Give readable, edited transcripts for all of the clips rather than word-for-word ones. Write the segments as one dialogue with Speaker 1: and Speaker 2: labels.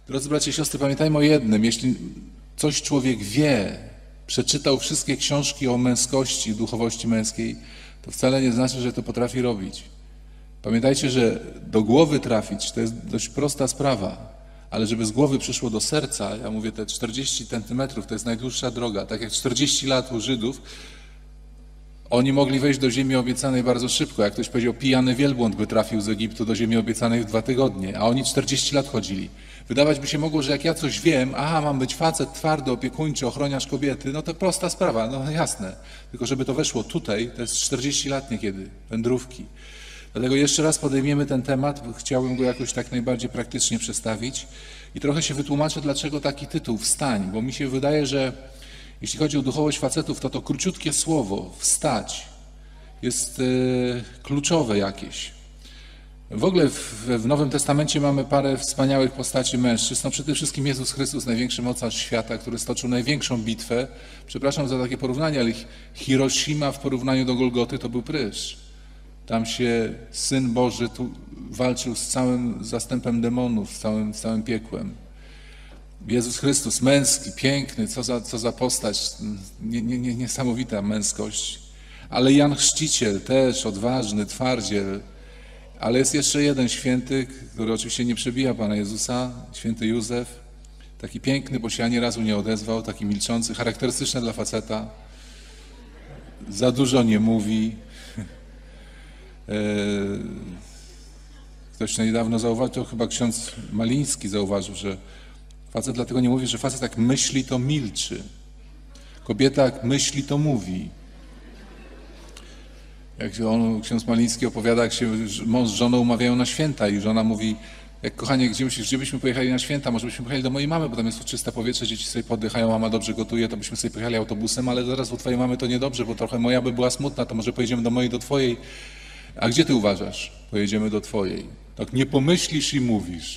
Speaker 1: Drodzy bracia i siostry, pamiętajmy o jednym. Jeśli coś człowiek wie, przeczytał wszystkie książki o męskości, duchowości męskiej, to wcale nie znaczy, że to potrafi robić. Pamiętajcie, że do głowy trafić to jest dość prosta sprawa, ale żeby z głowy przyszło do serca, ja mówię, te 40 centymetrów to jest najdłuższa droga. Tak jak 40 lat u Żydów, oni mogli wejść do ziemi obiecanej bardzo szybko. Jak ktoś powiedział, pijany wielbłąd by trafił z Egiptu do ziemi obiecanej w 2 tygodnie, a oni 40 lat chodzili. Wydawać by się mogło, że jak ja coś wiem, mam być facet twardy, opiekuńczy, ochroniarz kobiety, no to prosta sprawa, no jasne. Tylko żeby to weszło tutaj, to jest 40 lat niekiedy, wędrówki. Dlatego jeszcze raz podejmiemy ten temat, chciałbym go jakoś tak najbardziej praktycznie przedstawić i trochę się wytłumaczę, dlaczego taki tytuł, wstań, bo mi się wydaje, że jeśli chodzi o duchowość facetów, to króciutkie słowo, wstać, jest kluczowe jakieś. W ogóle w Nowym Testamencie mamy parę wspaniałych postaci mężczyzn. No przede wszystkim Jezus Chrystus, największy mocarz świata, który stoczył największą bitwę. Przepraszam za takie porównanie, ale Hiroshima w porównaniu do Golgoty to był prysz. Tam się Syn Boży walczył z całym zastępem demonów, z całym piekłem. Jezus Chrystus, męski, piękny, co za postać, niesamowita męskość. Ale Jan Chrzciciel też odważny, twardziel. Ale jest jeszcze jeden święty, który oczywiście nie przebija Pana Jezusa, święty Józef. Taki piękny, bo się ani razu nie odezwał, taki milczący, charakterystyczny dla faceta. Za dużo nie mówi. Ktoś niedawno zauważył, to chyba ksiądz Maliński zauważył, że facet dlatego nie mówi, że facet jak myśli, to milczy. Kobieta jak myśli, to mówi. Jak ksiądz Maliński opowiada, jak się mąż z żoną umawiają na święta i żona mówi, jak kochanie, gdzie byśmy pojechali na święta, może byśmy pojechali do mojej mamy, bo tam jest czyste powietrze, dzieci sobie poddychają, mama dobrze gotuje, to byśmy sobie pojechali autobusem, ale zaraz u twojej mamy to niedobrze, bo trochę moja by była smutna, to może pojedziemy do mojej, do twojej. A gdzie ty uważasz? Pojedziemy do twojej. Tak nie pomyślisz i mówisz.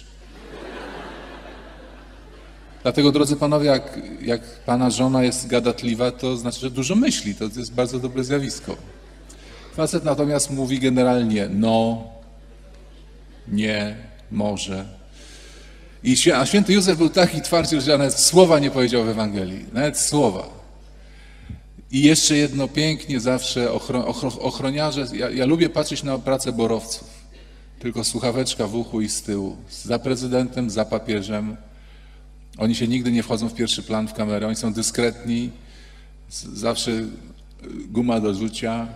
Speaker 1: Dlatego, drodzy panowie, jak pana żona jest gadatliwa, to znaczy, że dużo myśli, to jest bardzo dobre zjawisko. Facet natomiast mówi generalnie no, nie, może. A święty Józef był taki twardziel, że nawet słowa nie powiedział w Ewangelii. Nawet słowa. I jeszcze jedno pięknie zawsze ochroniarze. Ja lubię patrzeć na pracę borowców. Tylko słuchaweczka w uchu i z tyłu. Za prezydentem, za papieżem. Oni się nigdy nie wchodzą w pierwszy plan w kamerę. Oni są dyskretni. Zawsze guma do rzucia.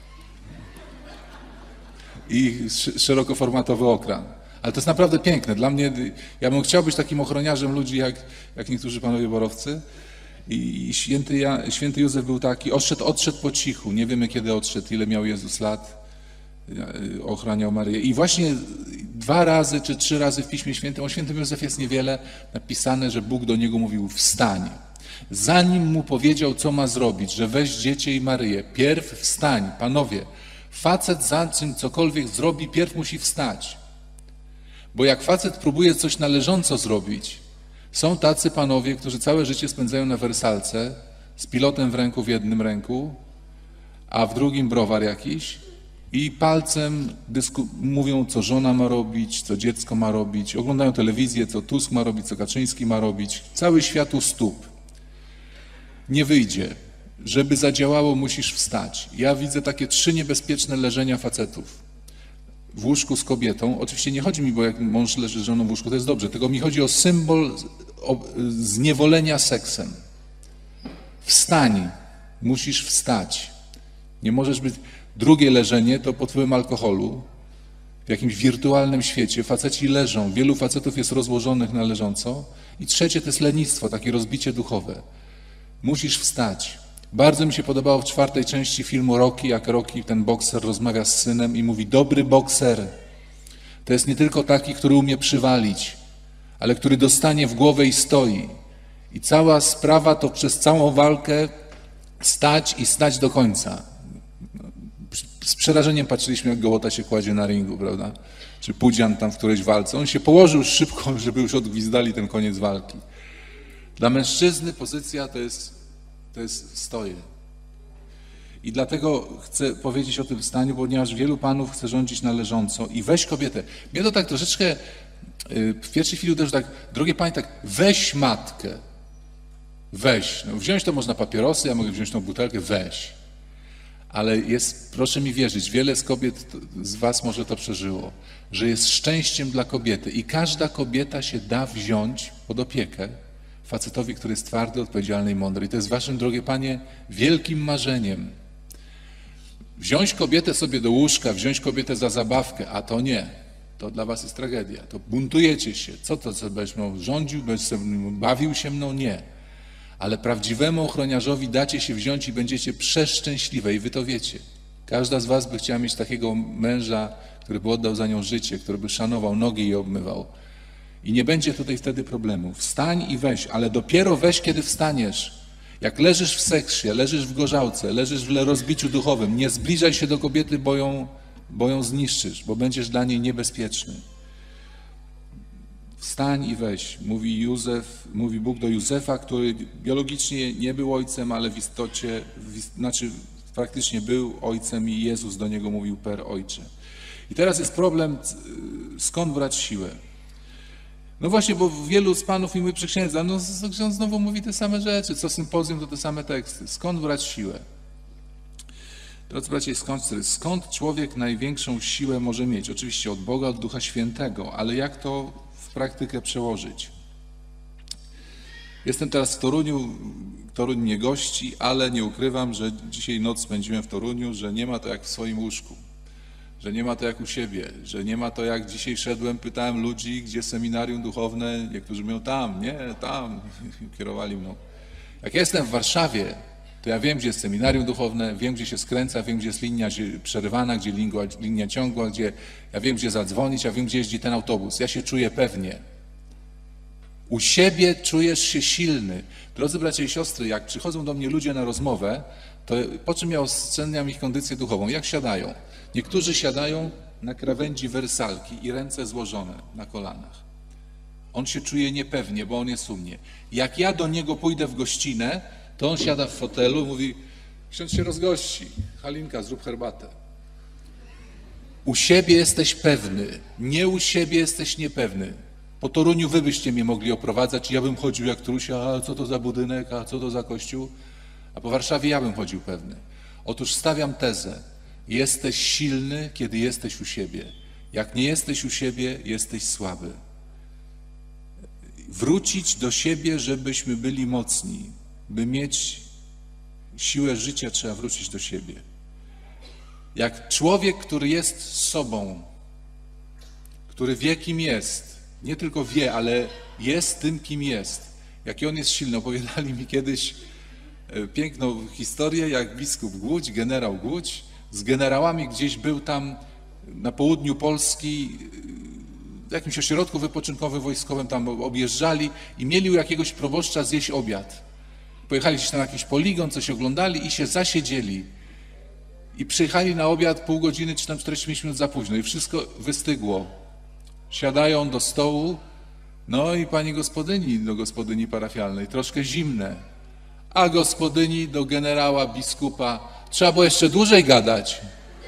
Speaker 1: I szerokoformatowy ekran. Ale to jest naprawdę piękne. Dla mnie, ja bym chciał być takim ochroniarzem ludzi, jak niektórzy panowie borowcy. I święty Józef był taki, odszedł po cichu. Nie wiemy, kiedy odszedł, ile miał Jezus lat. Ochraniał Maryję. I właśnie 2 razy czy 3 razy w Piśmie Świętym, o świętym Józefie jest niewiele napisane, że Bóg do niego mówił wstań. Zanim mu powiedział, co ma zrobić, że weź dziecię i Maryję, pierw wstań, panowie. Facet zanim cokolwiek zrobi, pierw musi wstać. Bo jak facet próbuje coś należąco zrobić, są tacy panowie, którzy całe życie spędzają na wersalce z pilotem w ręku, w jednym ręku, a w drugim browar jakiś i palcem mówią, co żona ma robić, co dziecko ma robić, oglądają telewizję, co Tusk ma robić, co Kaczyński ma robić. Cały świat u stóp. Nie wyjdzie. Żeby zadziałało, musisz wstać. Ja widzę takie 3 niebezpieczne leżenia facetów w łóżku z kobietą. Oczywiście nie chodzi mi, bo jak mąż leży z żoną w łóżku, to jest dobrze, tylko mi chodzi o symbol zniewolenia seksem. Wstań, musisz wstać. Nie możesz być... Drugie leżenie to pod wpływem alkoholu, w jakimś wirtualnym świecie. Faceci leżą, wielu facetów jest rozłożonych na leżąco. I trzecie to jest lenistwo, takie rozbicie duchowe. Musisz wstać. Bardzo mi się podobało w 4. części filmu Rocky, jak Rocky, ten bokser, rozmawia z synem i mówi, dobry bokser to jest nie tylko taki, który umie przywalić, ale który dostanie w głowę i stoi. I cała sprawa to przez całą walkę stać i stać do końca. Z przerażeniem patrzyliśmy, jak Gołota się kładzie na ringu, prawda? Czy Pudzian tam w którejś walce. On się położył szybko, żeby już odgwizdali ten koniec walki. Dla mężczyzny pozycja to jest stoję. I dlatego chcę powiedzieć o tym staniu, ponieważ wielu panów chce rządzić na leżąco i weź kobietę. Mnie to tak troszeczkę w pierwszej chwili uderzył tak, drogie Panie, tak, weź matkę, weź. No, wziąć to można papierosy, ja mogę wziąć tą butelkę, weź. Ale jest, proszę mi wierzyć, wiele z kobiet z was może to przeżyło, że jest szczęściem dla kobiety i każda kobieta się da wziąć pod opiekę facetowi, który jest twardy, odpowiedzialny i mądry. I to jest waszym, drogie Panie, wielkim marzeniem. Wziąć kobietę sobie do łóżka, wziąć kobietę za zabawkę, a to nie. To dla was jest tragedia. To buntujecie się. Co to, co będziesz mną rządził, będziesz bawił się mną? Nie. Ale prawdziwemu ochroniarzowi dacie się wziąć i będziecie przeszczęśliwe i wy to wiecie. Każda z was by chciała mieć takiego męża, który by oddał za nią życie, który by szanował, nogi jej obmywał. I nie będzie tutaj wtedy problemu. Wstań i weź, ale dopiero weź, kiedy wstaniesz. Jak leżysz w seksie, leżysz w gorzałce, leżysz w rozbiciu duchowym, nie zbliżaj się do kobiety, bo ją zniszczysz, bo będziesz dla niej niebezpieczny. Wstań i weź, mówi Bóg do Józefa, który biologicznie nie był ojcem, ale w istocie, praktycznie był ojcem i Jezus do niego mówił per ojcze. I teraz jest problem, skąd brać siłę. No właśnie, bo wielu z panów i my przy księdza, no ksiądz znowu mówi te same rzeczy, co sympozjum to te same teksty. Skąd brać siłę? Drodzy bracia i siostry, skąd człowiek największą siłę może mieć? Oczywiście od Boga, od Ducha Świętego, ale jak to w praktykę przełożyć? Jestem teraz w Toruniu, Toruń mnie gości, ale nie ukrywam, że dzisiaj noc spędziłem w Toruniu, że nie ma to jak w swoim łóżku, że nie ma to jak u siebie, że nie ma to jak dzisiaj szedłem, pytałem ludzi, gdzie seminarium duchowne, niektórzy mówią tam, nie, tam, kierowali mną. Jak jestem w Warszawie, to ja wiem, gdzie jest seminarium duchowne, wiem, gdzie się skręca, wiem, gdzie jest linia przerywana, gdzie linia ciągła, ja wiem, gdzie zadzwonić, ja wiem, gdzie jeździ ten autobus. Ja się czuję pewnie. U siebie czujesz się silny. Drodzy bracia i siostry, jak przychodzą do mnie ludzie na rozmowę, to po czym ja oceniam ich kondycję duchową? Jak siadają? Niektórzy siadają na krawędzi wersalki i ręce złożone na kolanach. On się czuje niepewnie, bo on jest u mnie. Jak ja do niego pójdę w gościnę, to on siada w fotelu i mówi, ksiądz się rozgości, Halinka, zrób herbatę. U siebie jesteś pewny, nie u siebie jesteś niepewny. Po Toruniu wy byście mnie mogli oprowadzać, ja bym chodził jak Trusia, a co to za budynek, a co to za kościół? A po Warszawie ja bym chodził pewny. Otóż stawiam tezę, jesteś silny, kiedy jesteś u siebie. Jak nie jesteś u siebie, jesteś słaby. Wrócić do siebie, żebyśmy byli mocni. By mieć siłę życia, trzeba wrócić do siebie. Jak człowiek, który jest sobą, który wie, kim jest, nie tylko wie, ale jest tym, kim jest, jaki on jest silny. Opowiadali mi kiedyś piękną historię, jak biskup Głódź, generał Głódź, z generałami gdzieś był tam na południu Polski, w jakimś ośrodku wypoczynkowym wojskowym, tam objeżdżali i mieli u jakiegoś proboszcza zjeść obiad. Pojechali gdzieś na jakiś poligon, coś oglądali i się zasiedzieli. I przyjechali na obiad pół godziny czy tam 45 minut za późno i wszystko wystygło. Siadają do stołu, no i pani gospodyni do gospodyni parafialnej, troszkę zimne. A gospodyni do generała, biskupa, trzeba było jeszcze dłużej gadać.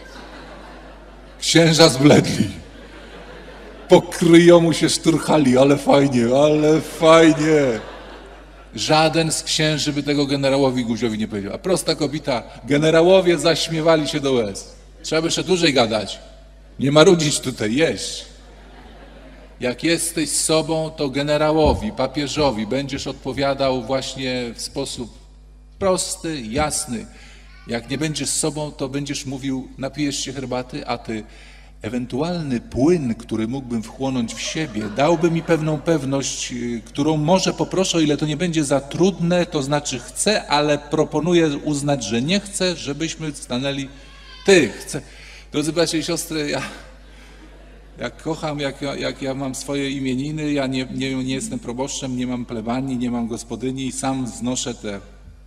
Speaker 1: Księża zbledli. Po kryjomu się szturchali, ale fajnie, ale fajnie. Żaden z księży by tego generałowi Guziowi nie powiedział. A prosta kobieta, generałowie zaśmiewali się do łez. Trzeba by jeszcze dłużej gadać. Nie marudzić tutaj, jeść. Jak jesteś sobą, to generałowi, papieżowi będziesz odpowiadał właśnie w sposób prosty, jasny. Jak nie będziesz sobą, to będziesz mówił, napijesz się herbaty, a ty ewentualny płyn, który mógłbym wchłonąć w siebie, dałby mi pewną pewność, którą może poproszę, o ile to nie będzie za trudne, to znaczy chcę, ale proponuję uznać, że nie chcę, żebyśmy stanęli. Ty, chcę. Drodzy bracia i siostry, ja kocham, jak ja mam swoje imieniny, ja nie jestem proboszczem, nie mam plebanii, nie mam gospodyni, sam znoszę te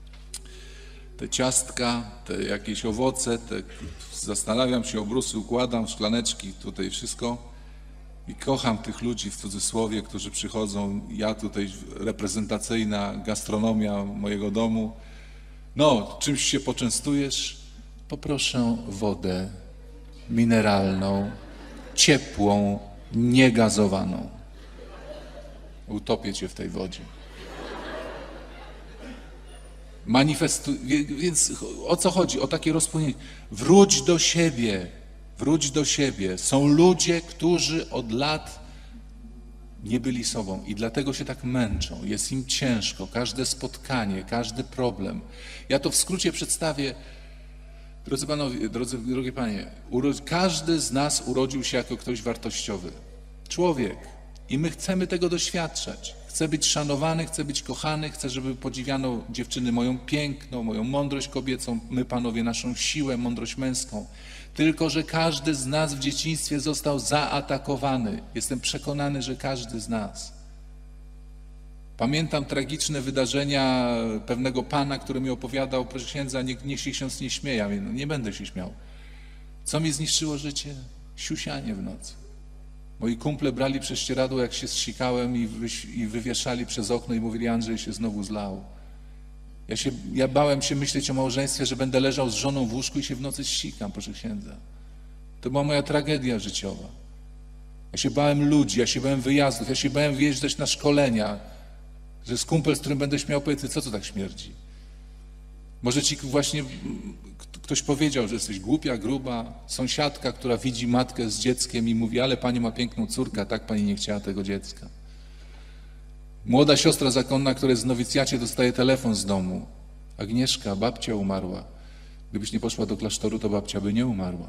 Speaker 1: ciastka, te jakieś owoce, zastanawiam się, obrusy układam, szklaneczki, tutaj wszystko i kocham tych ludzi w cudzysłowie, którzy przychodzą, ja tutaj reprezentacyjna gastronomia mojego domu. No, czymś się poczęstujesz? Poproszę wodę mineralną, ciepłą, niegazowaną. Utopię cię w tej wodzie. Więc o co chodzi? O takie rozpłynięcie. Wróć do siebie. Wróć do siebie. Są ludzie, którzy od lat nie byli sobą i dlatego się tak męczą. Jest im ciężko. Każde spotkanie, każdy problem. Ja to w skrócie przedstawię. Drodzy panowie, drogie panie, każdy z nas urodził się jako ktoś wartościowy. Człowiek. I my chcemy tego doświadczać. Chcę być szanowany, chcę być kochany, chcę, żeby podziwiano dziewczyny moją piękną, moją mądrość kobiecą, my panowie naszą siłę, mądrość męską. Tylko że każdy z nas w dzieciństwie został zaatakowany. Jestem przekonany, że każdy z nas. Pamiętam tragiczne wydarzenia pewnego pana, który mi opowiadał, proszę księdza, niech się ksiądz nie śmieje. Ja mówię, no nie będę się śmiał. Co mi zniszczyło życie? Siusianie w nocy. Moi kumple brali prześcieradło, jak się zsikałem i wywieszali przez okno i mówili, Andrzej się znowu zlał. Ja bałem się myśleć o małżeństwie, że będę leżał z żoną w łóżku i się w nocy ścikam, proszę księdza. To była moja tragedia życiowa. Ja się bałem ludzi, ja się bałem wyjazdów, ja się bałem wyjeżdżać na szkolenia, że z kumpel, z którym będę śmiał powiedzieć, co to tak śmierdzi. Może ci właśnie ktoś powiedział, że jesteś głupia, gruba, sąsiadka, która widzi matkę z dzieckiem i mówi, ale pani ma piękną córkę, a tak pani nie chciała tego dziecka. Młoda siostra zakonna, która jest w nowicjacie, dostaje telefon z domu. Agnieszka, babcia umarła. Gdybyś nie poszła do klasztoru, to babcia by nie umarła.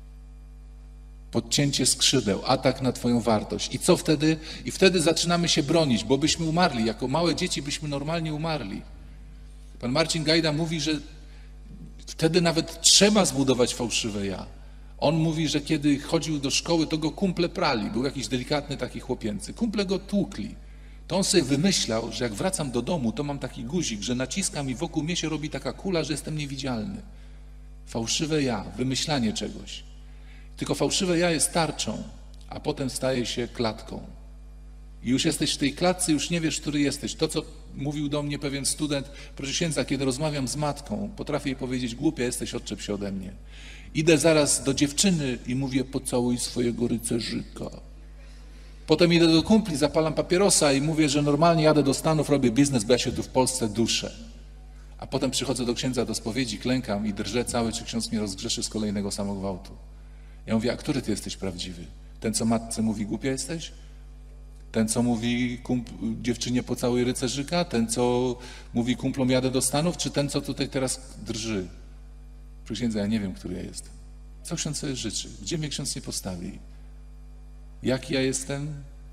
Speaker 1: Podcięcie skrzydeł, atak na twoją wartość. I co wtedy? I wtedy zaczynamy się bronić, bo byśmy umarli. Jako małe dzieci byśmy normalnie umarli. Pan Marcin Gajda mówi, że wtedy nawet trzeba zbudować fałszywe ja. On mówi, że kiedy chodził do szkoły, to go kumple prali. Był jakiś delikatny taki chłopięcy. Kumple go tłukli. To on sobie wymyślał, że jak wracam do domu, to mam taki guzik, że naciskam i wokół mnie się robi taka kula, że jestem niewidzialny. Fałszywe ja, wymyślanie czegoś. Tylko fałszywe ja jest tarczą, a potem staje się klatką. I już jesteś w tej klatce, już nie wiesz, który jesteś. To, co mówił do mnie pewien student, proszę księdza, kiedy rozmawiam z matką, potrafię jej powiedzieć, głupia jesteś, odczep się ode mnie. Idę zaraz do dziewczyny i mówię, pocałuj swojego rycerzyka. Potem idę do kumpli, zapalam papierosa i mówię, że normalnie jadę do Stanów, robię biznes, bo ja się tu w Polsce duszę. A potem przychodzę do księdza do spowiedzi, klękam i drżę cały, czy ksiądz mnie rozgrzeszy z kolejnego samogwałtu. Ja mówię, a który ty jesteś prawdziwy? Ten, co matce mówi, głupia jesteś? Ten, co mówi dziewczynie pocałuj rycerzyka? Ten, co mówi kumplom, jadę do Stanów? Czy ten, co tutaj teraz drży? Proszę księdza, ja nie wiem, który ja jestem. Co ksiądz sobie życzy? Gdzie mnie ksiądz nie postawi? Jaki ja jestem?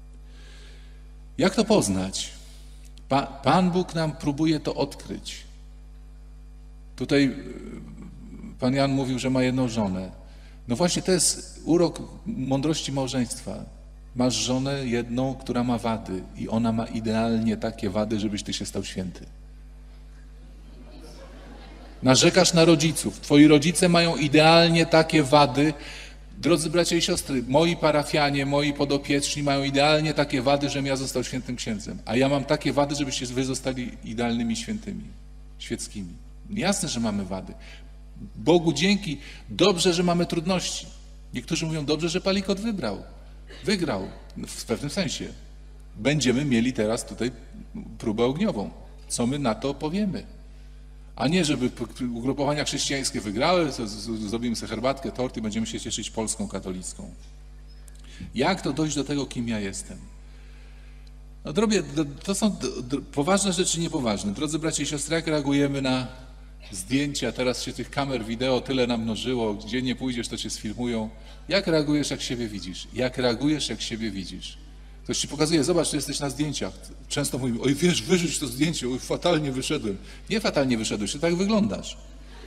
Speaker 1: Jak to poznać? Pan Bóg nam próbuje to odkryć. Tutaj pan Jan mówił, że ma jedną żonę. No właśnie to jest urok mądrości małżeństwa. Masz żonę jedną, która ma wady i ona ma idealnie takie wady, żebyś ty się stał święty. Narzekasz na rodziców. Twoi rodzice mają idealnie takie wady. Drodzy bracia i siostry, moi parafianie, moi podopieczni mają idealnie takie wady, żebym ja został świętym księdzem. A ja mam takie wady, żebyście wy zostali idealnymi świętymi, świeckimi. Jasne, że mamy wady. Bogu dzięki. Dobrze, że mamy trudności. Niektórzy mówią, dobrze, że Palikot wygrał. W pewnym sensie. Będziemy mieli teraz tutaj próbę ogniową. Co my na to powiemy? A nie, żeby ugrupowania chrześcijańskie wygrały, zrobimy sobie herbatkę, tort i będziemy się cieszyć Polską katolicką. Jak to dojść do tego, kim ja jestem? No, to są poważne rzeczy, niepoważne. Drodzy bracia i siostry, jak reagujemy na zdjęcia? Teraz się tych kamer wideo tyle namnożyło, gdzie nie pójdziesz, to cię sfilmują. Jak reagujesz, jak siebie widzisz? Jak reagujesz, jak siebie widzisz? Ktoś ci pokazuje, zobacz, że jesteś na zdjęciach. Często mówimy, oj wiesz, wyrzuć to zdjęcie, oj fatalnie wyszedłem. Nie fatalnie wyszedłeś, ty tak wyglądasz.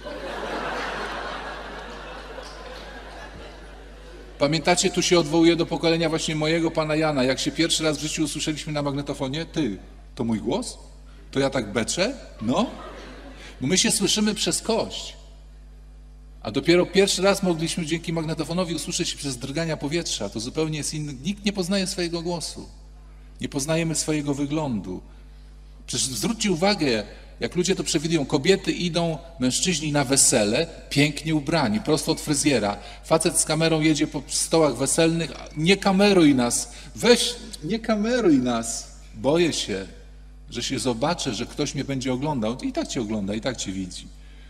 Speaker 1: Pamiętacie, tu się odwołuje do pokolenia właśnie mojego pana Jana. Jak się pierwszy raz w życiu usłyszeliśmy na magnetofonie, ty, to mój głos? To ja tak beczę? No. Bo my się słyszymy przez kość. A dopiero pierwszy raz mogliśmy dzięki magnetofonowi usłyszeć się przez drgania powietrza. To zupełnie jest inny. Nikt nie poznaje swojego głosu. Nie poznajemy swojego wyglądu. Przecież zwróćcie uwagę, jak ludzie to przewidują. Kobiety idą, mężczyźni na wesele, pięknie ubrani, prosto od fryzjera. Facet z kamerą jedzie po stołach weselnych. Nie kameruj nas. Weź, nie kameruj nas. Boję się, że się zobaczę, że ktoś mnie będzie oglądał. I tak cię ogląda, i tak cię widzi.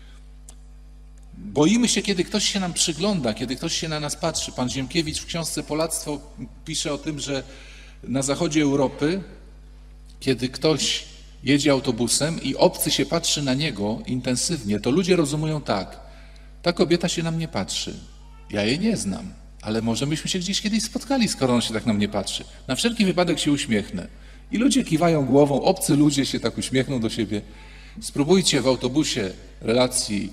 Speaker 1: Boimy się, kiedy ktoś się nam przygląda, kiedy ktoś się na nas patrzy. Pan Ziemkiewicz w książce Polactwo pisze o tym, że na zachodzie Europy, kiedy ktoś jedzie autobusem i obcy się patrzy na niego intensywnie, to ludzie rozumują tak: ta kobieta się na mnie patrzy, ja jej nie znam, ale może myśmy się gdzieś kiedyś spotkali, skoro on się tak na mnie patrzy. Na wszelki wypadek się uśmiechnę. I ludzie kiwają głową, obcy ludzie się tak uśmiechną do siebie. Spróbujcie w autobusie relacji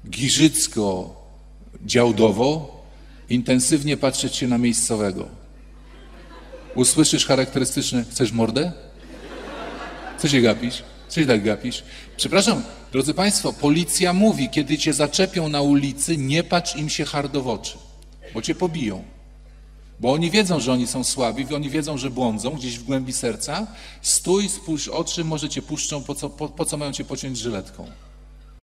Speaker 1: Giżycko-Działdowo intensywnie patrzeć się na miejscowego. Usłyszysz charakterystyczne: chcesz mordę? Co się gapisz? Co się tak gapisz? Przepraszam, drodzy Państwo, policja mówi, kiedy cię zaczepią na ulicy, nie patrz im się hardo w oczy, bo cię pobiją. Bo oni wiedzą, że oni są słabi, oni wiedzą, że błądzą gdzieś w głębi serca. Stój, spójrz oczy, może cię puszczą, po co mają cię pociąć żyletką.